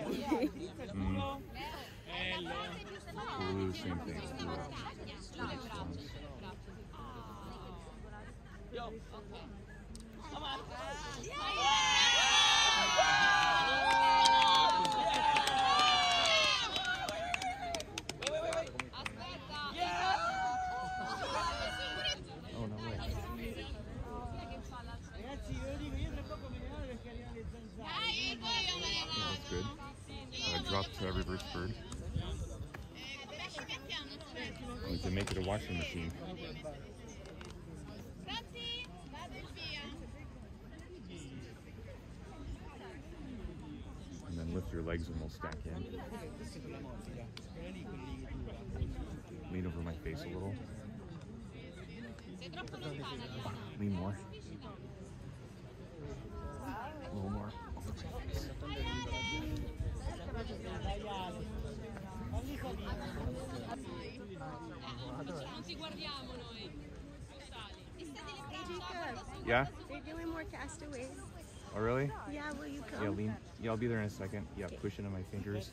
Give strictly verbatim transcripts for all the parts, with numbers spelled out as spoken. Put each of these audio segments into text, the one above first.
Mm. We'll do the same thing. Oh, no way. Yeah, that's good. Uh, drop to every reverse bird. We can make it a washing machine. And then lift your legs and we'll stack in. Lean over my face a little. Lean more. A little more over my face. Yeah? They're doing more castaways. Oh, really? Yeah, will you come? Yeah, lean. Yeah, I'll be there in a second. Yeah, push into my fingers.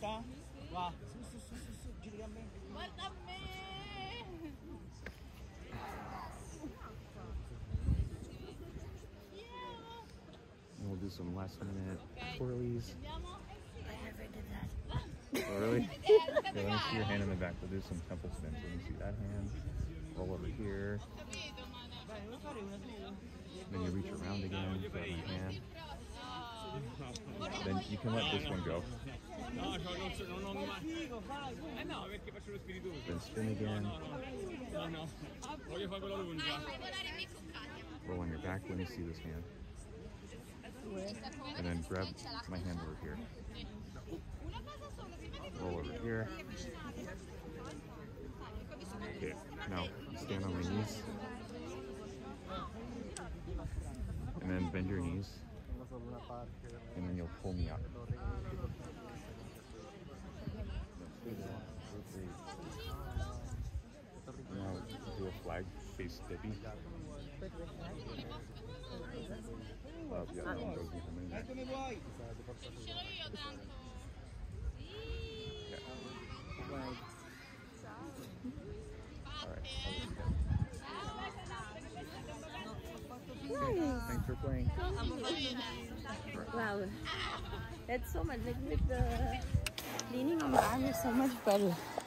And we'll do some last minute twirlies. I never did that. Oh, really? Okay, let me see your hand in the back. We'll do some temple spins. Let me see that hand. Roll over here. Then you reach around again. Grab your hand. Then you can let this one go. Then spin again. Roll on your back when you see this hand. And then grab my hand over here. Roll over here. Okay, now stand on my knees. And then bend your knees. And then you'll pull me up. Now do a flag face dippy. Oh, yeah, that one goes behind my neck. Yeah. Alright. Nice. Thanks for playing. Wow. That's so much. Like with the leaning on the arm is so much better.